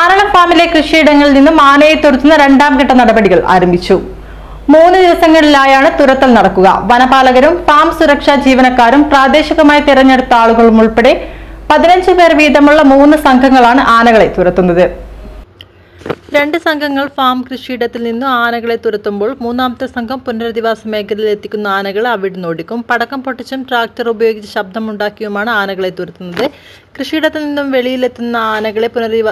ആറളം ഫാമിലെ കൃഷിയിടങ്ങളിൽ നിന്നും ആനയെ തുരത്തുന്ന രണ്ടാം ഘട്ട നടപടികൾ ആരംഭിച്ചു. 3 ദിവസങ്ങളിലായാണ് തുരത്തൽ നടക്കുക. വനപാലകരും ഫാം സുരക്ഷാ ജീവനക്കാരും പ്രാദേശികമായി തിരഞ്ഞെടുത്ത ആളുകളും ഉൾപ്പെടെ 15 പേർ വീതമുള്ള 3 സംഘങ്ങളാണ് ആനകളെ തുരത്തുന്നത്. 2 സംഘങ്ങൾ ഫാം കൃഷിയിടത്തിൽ നിന്നും ആനകളെ തുരത്തുമ്പോൾ മൂന്നാമത്തെ സംഘം പുനരധിവാസ മേഖലയിൽ എത്തിക്കുന്ന ആനകളെ അവിടുന്ന് ഓടിക്കും. പടക്കം പൊട്ടിച്ചും ട്രാക്ടർ ഉപയോഗിച്ച് ശബ്ദമുണ്ടാക്കിയുമാണ് ആനകളെ തുരത്തുന്നത്. കൃഷിയിടത്തിൽ നിന്നും വെളിയിലെത്തുന്ന ആനകളെ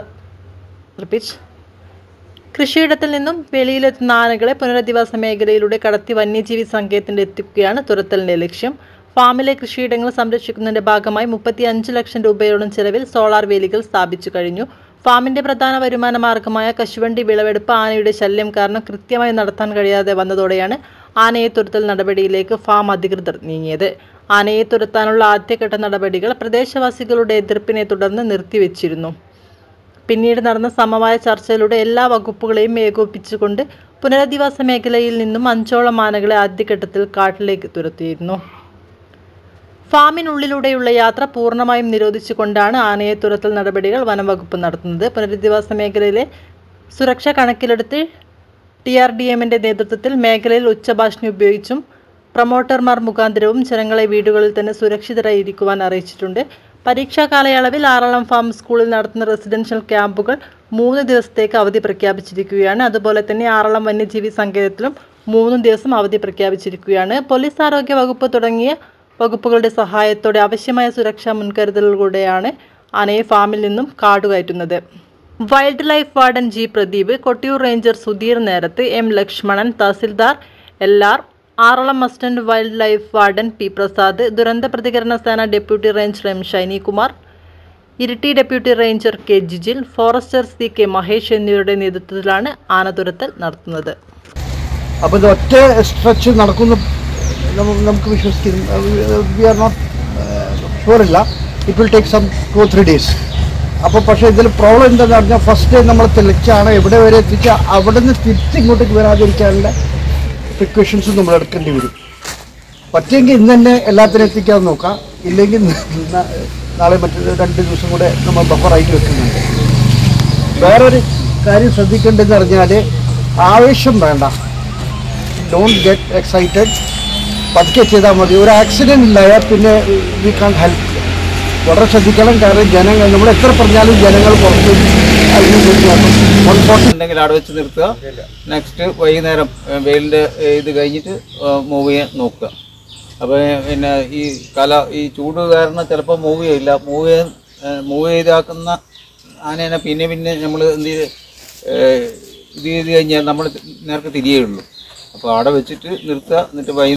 പുനരധിവാസ മേഖലയിലൂടെ കടത്തി വന്യജീവി സങ്കേതത്തിൽ എത്തിക്കുകയാണ് തുരത്തലിന്റെ ലക്ഷ്യം. ഫാമിലെ കൃഷിയിടങ്ങൾ സംരക്ഷിക്കുന്നതിന്റെ ഭാഗമായി 35 ലക്ഷം രൂപയോളം ചെലവിൽ സോളാർ വേലികൾ സ്ഥാപിച്ചു കഴിഞ്ഞു. ഫാമിന്റെ പ്രധാന വരുമാന മാർഗമായ കശുവണ്ടി വിളവെടുപ്പ് ആനയുടെ ശല്യം കാരണം കൃത്യമായി നടത്താൻ കഴിയാതെ വന്നതോടെയാണ് ആനയെ തുരത്തൽ നടപടിയിലേക്ക് ഫാം അധികൃതർ നീങ്ങിയത്. ആനയെ തുരത്താനുള്ള ആദ്യഘട്ട നടപടികൾ പ്രദേശവാസികളുടെ എതിർപ്പിനെ തുടർന്ന് നിർത്തിവെച്ചിരുന്നു. പിന്നീട് നടന്ന സമവായ ചർച്ചയിലൂടെ എല്ലാ വകുപ്പുകളെയും ഏകോപിപ്പിച്ചുകൊണ്ട് പുനരധിവാസ മേഖലയിൽ നിന്നും 5ഓളം ആനകളെ ആദ്യഘട്ടത്തിൽ കാട്ടിലേക്ക് തുരത്തിയിരുന്നു. ഫാമിനുള്ളിലൂടെയുള്ള യാത്ര പൂർണ്ണമായും നിരോധിച്ചുകൊണ്ടാണ് ആനയെ തുരത്തൽ നടപടികൾ വനംവകുപ്പ് നടത്തുന്നത്. പുനരധിവാസ മേഖലയിലെ സുരക്ഷ കണക്കിലെടുത്ത് TRDMന്റെ നേതൃത്വത്തിൽ മേഖലയിൽ ഉച്ചഭാഷിണി ഉപയോഗിച്ചും പ്രൊമോട്ടർമാർ മുഖാന്തരവും ജനങ്ങളെ വീടുകളിൽ തന്നെ സുരക്ഷിതരായി ഇരിക്കുവാൻ അറിയിച്ചിട്ടുണ്ട്. പരീക്ഷാ കാലയളവിൽ ആറളം ഫാം സ്കൂളിൽ നടത്തുന്ന റെസിഡൻഷ്യൽ ക്യാമ്പുകൾ 3 ദിവസത്തേക്ക് അവധി പ്രഖ്യാപിച്ചിരിക്കുകയാണ്. അതുപോലെ തന്നെ ആറളം വന്യജീവി സങ്കേതത്തിലും 3 ദിവസം അവധി പ്രഖ്യാപിച്ചിരിക്കുകയാണ്. പോലീസ്, ആരോഗ്യ വകുപ്പ് തുടങ്ങിയ വകുപ്പുകളുടെ സഹായത്തോടെ ആവശ്യമായ സുരക്ഷാ മുൻകരുതലുകളുടെയാണ് ആനയെ ഫാമിൽ നിന്നും കാടുകയറ്റുന്നത്. Wild life warden G. Pradeep, Kottiyoor ranger Sudheer Nerath, M. Lakshmanan, tahsildar LR, Aralam assistant wild life warden P. Prasad, ദുരന്ത പ്രതികരണ സേന deputy ranger M. Shinikumar, Iritty deputy ranger K. Jijil, forester C. K. Mahesh എന്നിവരുടെ നേതൃത്വത്തിലാണ് ആന തുരത്തൽ നടത്തുന്നത്. അപ്പോൾ ഒറ്റ സ്ട്രെച്ച് നടക്കുന്ന നമുക്ക് വിശ്വസിക്കും. വി ആർ നോട്ട് ഷുവറില്ല. It will take some 2-3 days. അപ്പോൾ പക്ഷേ ഇതിൽ പ്രോബ്ലം എന്താണെന്ന് പറഞ്ഞാൽ ഫസ്റ്റ് ഡേ നമ്മൾ തെളിച്ചാണ് എവിടെ വരെ എത്തിച്ചാൽ അവിടെ നിന്ന് തിരിച്ചിങ്ങോട്ടേക്ക് വരാതിരിക്കാനുള്ള പ്രിക്കോഷൻസ് നമ്മൾ എടുക്കേണ്ടി വരും. പറ്റുമെങ്കിൽ ഇന്ന് തന്നെ എല്ലാത്തിനും എത്തിക്കാതെ നോക്കാം. ഇല്ലെങ്കിൽ നാളെ മറ്റൊരു 2 ദിവസം കൂടെ നമ്മൾ ബഫറായിട്ട് വെക്കുന്നുണ്ട്. വേറൊരു കാര്യം ശ്രദ്ധിക്കേണ്ടതെന്ന് പറഞ്ഞാൽ ആവേശം വേണ്ട. Don't get excited. പതുക്കെ ചെയ്താൽ മതി. ഒരു ആക്സിഡൻറ്റ് ഉണ്ടായാൽ പിന്നെ വി കാൺ ഹെൽപ്പ്. വളരെ ശ്രദ്ധിക്കണം. കാരണം ജനങ്ങൾ നമ്മൾ എത്ര പറഞ്ഞാലും ജനങ്ങൾ പുറത്ത് ഉണ്ടെങ്കിൽ അവിടെ വെച്ച് നിർത്തുക. നെക്സ്റ്റ് വൈകുന്നേരം വെയിലിൻ്റെ ഇത് കഴിഞ്ഞിട്ട് മൂവ് ചെയ്യാൻ നോക്കുക. അപ്പോൾ പിന്നെ ഈ ചൂട് കാരണം ചിലപ്പോൾ മൂവ് ചെയ്താക്കുന്ന ആനേനെ പിന്നെ നമ്മൾ ഇത് ചെയ്ത് കഴിഞ്ഞാൽ നമ്മൾ നേരത്തെ തിരികെയുള്ളൂ. അപ്പോൾ അവിടെ വെച്ചിട്ട് നിർത്തുക. എന്നിട്ട്